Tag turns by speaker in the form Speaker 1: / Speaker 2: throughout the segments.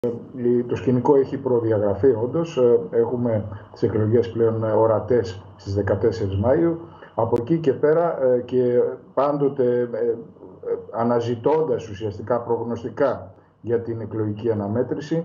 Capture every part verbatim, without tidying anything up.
Speaker 1: Το σκηνικό έχει προδιαγραφεί όντως. Έχουμε τις εκλογές πλέον ορατές στις δεκατέσσερις Μαΐου. Από εκεί και πέρα και πάντοτε αναζητώντας ουσιαστικά προγνωστικά για την εκλογική αναμέτρηση,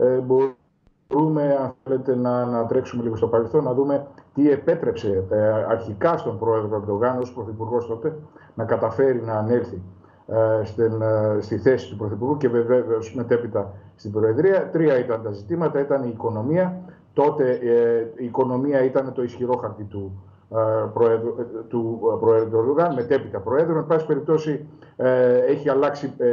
Speaker 1: μπορούμε, αν θέλετε, να, να τρέξουμε λίγο στο παρελθόν, να δούμε τι επέτρεψε αρχικά στον πρόεδρο Ερντογάν ως πρωθυπουργός τότε να καταφέρει να ανέλθει Στην, στη θέση του Πρωθυπουργού και βεβαίως μετέπειτα στην Προεδρία. Τρία ήταν τα ζητήματα. Ήταν η οικονομία. Τότε ε, η οικονομία ήταν το ισχυρό χαρτί του, ε, προέδρου, του Προέδρου Ερντογάν, μετέπειτα Προέδρου. Εν πάση περιπτώσει ε, έχει αλλάξει ε,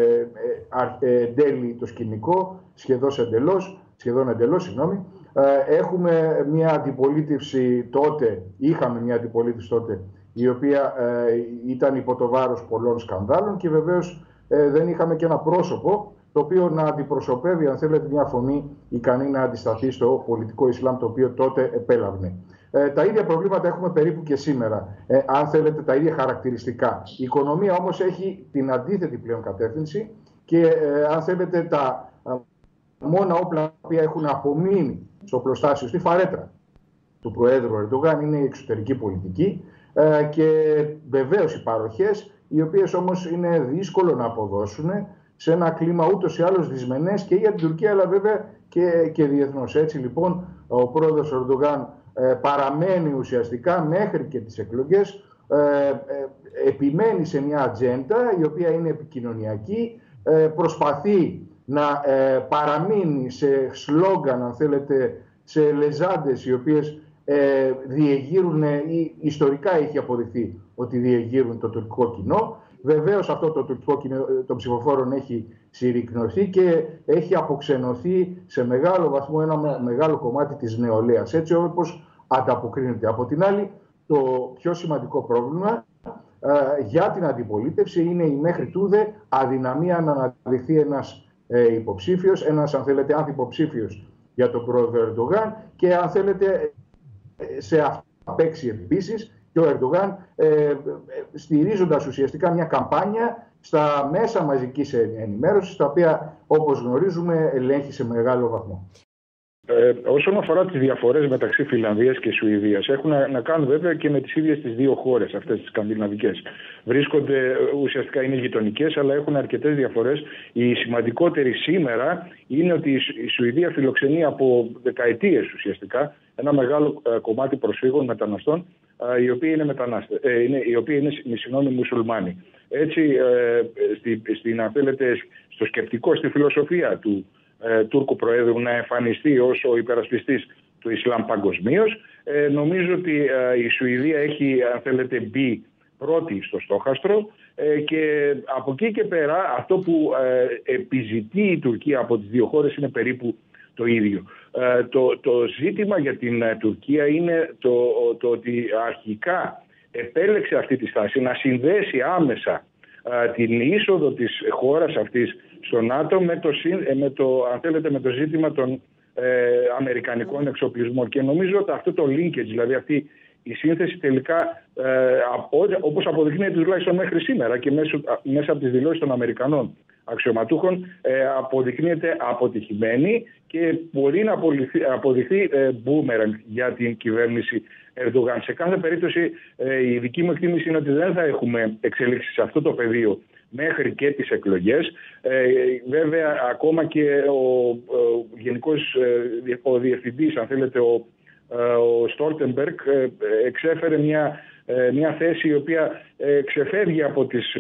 Speaker 1: ε, εντέλει το σκηνικό, σχεδόν εντελώς, σχεδόν εντελώς, συγγνώμη. Ε, έχουμε μια αντιπολίτευση τότε, είχαμε μια αντιπολίτευση τότε, η οποία ε, ήταν υπό το βάρος πολλών σκανδάλων και βεβαίως ε, δεν είχαμε και ένα πρόσωπο το οποίο να αντιπροσωπεύει, αν θέλετε, μια φωνή ικανή να αντισταθεί στο πολιτικό Ισλάμ το οποίο τότε επέλαβνε. Ε, τα ίδια προβλήματα έχουμε περίπου και σήμερα, ε, αν θέλετε, τα ίδια χαρακτηριστικά. Η οικονομία όμως έχει την αντίθετη πλέον κατεύθυνση και ε, αν θέλετε τα ε, μόνα όπλα που έχουν απομείνει στο πλωστάσιο, στη φαρέτρα του Προέδρου Ερντογάν είναι η εξωτερική πολιτική. Και βεβαίως οι παροχές, οι οποίες όμως είναι δύσκολο να αποδώσουν σε ένα κλίμα ούτως ή άλλως δυσμενές και για την Τουρκία, αλλά βέβαια και, και διεθνώς. Έτσι λοιπόν ο πρόεδρος Ερντογάν ε, παραμένει ουσιαστικά μέχρι και τις εκλογές, ε, ε, επιμένει σε μια ατζέντα η οποία είναι επικοινωνιακή, ε, προσπαθεί να ε, παραμείνει σε σλόγγαν, αν θέλετε, σε λεζάντες οι οποίες Ε, διεγείρουν, ή ιστορικά έχει αποδειχθεί ότι διεγείρουν το τουρκικό κοινό. Βεβαίως αυτό το τουρκικό κοινό των ψηφοφόρων έχει συρρικνωθεί και έχει αποξενωθεί σε μεγάλο βαθμό ένα μεγάλο κομμάτι της νεολαίας, έτσι όπως ανταποκρίνεται. Από την άλλη, το πιο σημαντικό πρόβλημα ε, για την αντιπολίτευση είναι η μέχρι τούδε αδυναμία να αναδειχθεί ένας ε, υποψήφιος, ένας, αν θέλετε, ανθυποψήφιος για τον πρόεδρο Ερντογάν και, αν θέλετε, σε αυτό παίξει επίσης και ο Ερντογάν, ε, στηρίζοντας ουσιαστικά μια καμπάνια στα μέσα μαζικής ενημέρωσης, τα οποία, όπως γνωρίζουμε, ελέγχει σε μεγάλο βαθμό.
Speaker 2: Ε, όσον αφορά τις διαφορές μεταξύ Φινλανδίας και Σουηδίας, έχουν να, να κάνουν βέβαια και με τις ίδιες τις δύο χώρες, αυτές τις σκανδιναβικές. Βρίσκονται, ουσιαστικά είναι γειτονικές, αλλά έχουν αρκετές διαφορές. Η σημαντικότερη σήμερα είναι ότι η Σουηδία φιλοξενεί από δεκαετίες ουσιαστικά ένα μεγάλο ε, κομμάτι προσφύγων μεταναστών, ε, οι οποίοι είναι, μετανάστε, ε, είναι, οι οποίοι είναι συγγνώμη, μουσουλμάνοι. Έτσι, ε, στη, στην, αν θέλετε, στο σκεπτικό, στη φιλοσοφία του ε, Τούρκου Προέδρου να εμφανιστεί ως ο υπερασπιστής του Ισλάμ παγκοσμίως, ε, νομίζω ότι ε, η Σουηδία έχει, αν θέλετε, μπει πρώτη στο στόχαστρο ε, και από εκεί και πέρα αυτό που ε, επιζητεί η Τουρκία από τις δύο χώρες είναι περίπου το ίδιο. Ε, το, το ζήτημα για την ε, Τουρκία είναι το, το ότι αρχικά επέλεξε αυτή τη στάση να συνδέσει άμεσα ε, την είσοδο της χώρας αυτής στο ΝΑΤΟ με το, με το, αν θέλετε, με το ζήτημα των ε, αμερικανικών εξοπλισμών. Και νομίζω ότι αυτό το linkage, δηλαδή αυτή η σύνθεση τελικά, ε, όπως αποδεικνύεται τουλάχιστον μέχρι σήμερα και μέσω, μέσα από τις δηλώσεις των Αμερικανών αξιωματούχων, ε, αποδεικνύεται αποτυχημένη και μπορεί να αποδειχθεί ε, boomerang για την κυβέρνηση Ερντογάν. Σε κάθε περίπτωση ε, η δική μου εκτίμηση είναι ότι δεν θα έχουμε εξελίξεις σε αυτό το πεδίο μέχρι και τις εκλογές. Ε, βέβαια ακόμα και ο, ο γενικός ε, ο διευθυντής, αν θέλετε, ο ο Στόλτεμπεργκ εξέφερε μια, μια θέση η οποία ξεφεύγει από τις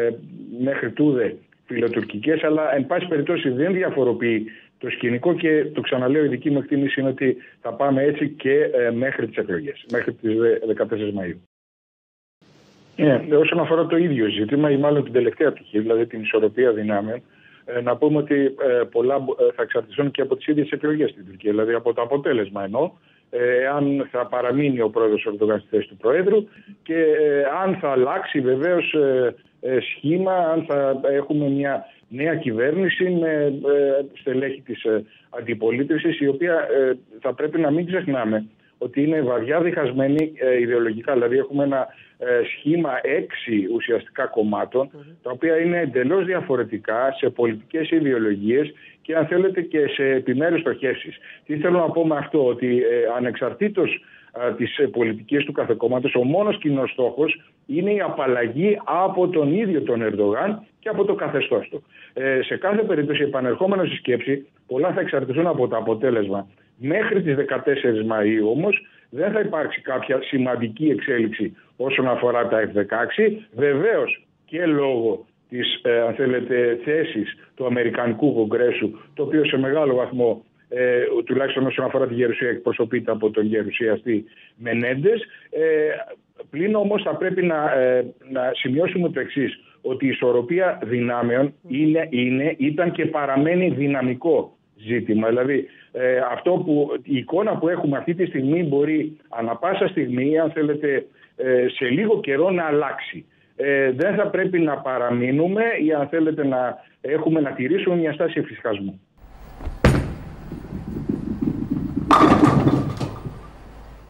Speaker 2: μέχρι τούδε φιλοτουρκικές, αλλά εν πάση περιπτώσει δεν διαφοροποιεί το σκηνικό και το ξαναλέω, η δική μου εκτίμηση είναι ότι θα πάμε έτσι και μέχρι τις εκλογές, μέχρι τις δεκατέσσερις Μαΐου. Yeah, όσον αφορά το ίδιο ζήτημα ή μάλλον την τελευταία πτυχή, δηλαδή την ισορροπία δυνάμεων, να πούμε ότι πολλά θα εξαρτηθούν και από τις ίδιες εκλογές στην Τουρκία, δηλαδή από το αποτέλεσμα εννοώ. Ε, αν θα παραμείνει ο πρόεδρος Ερντογάν στη θέση του Προέδρου και ε, αν θα αλλάξει βεβαίως ε, ε, σχήμα, αν θα έχουμε μια νέα κυβέρνηση με ε, στελέχη της ε, αντιπολίτευσης, η οποία ε, θα πρέπει να μην ξεχνάμε ότι είναι βαριά διχασμένη ε, ιδεολογικά. Δηλαδή έχουμε ένα ε, σχήμα έξι ουσιαστικά κομμάτων, mm-hmm. τα οποία είναι εντελώς διαφορετικά σε πολιτικές ιδεολογίες και αν θέλετε και σε επιμέρους στοχεύσεις. Τι θέλω να πω με αυτό, ότι ε, ανεξαρτήτως ε, της ε, πολιτικής του κάθε κόμματος, ο μόνος κοινός στόχος είναι η απαλλαγή από τον ίδιο τον Ερντογάν και από το καθεστώς του. Ε, σε κάθε περίπτωση, επανερχόμενο στη σκέψη, πολλά θα εξαρτηθούν από το αποτέλεσμα. Μέχρι τις δεκατέσσερις Μαΐου όμως δεν θα υπάρξει κάποια σημαντική εξέλιξη όσον αφορά τα εφ δεκαέξι. Βεβαίως και λόγω της ε, αν θέλετε, θέσης του Αμερικανικού Κογκρέσου, το οποίο σε μεγάλο βαθμό, ε, τουλάχιστον όσον αφορά τη γερουσία, εκπροσωπείται από τον γερουσιαστή Μενέντες. Ε, πλην όμως θα πρέπει να, ε, να σημειώσουμε το εξής, ότι η ισορροπία δυνάμεων είναι, είναι, ήταν και παραμένει δυναμικό ζήτημα. Δηλαδή ε, αυτό που, η εικόνα που έχουμε αυτή τη στιγμή μπορεί ανα πάσα στιγμή, αν θέλετε, ε, σε λίγο καιρό να αλλάξει. Ε, δεν θα πρέπει να παραμείνουμε ή αν θέλετε να έχουμε να τηρήσουμε μια στάση εφησυχασμού.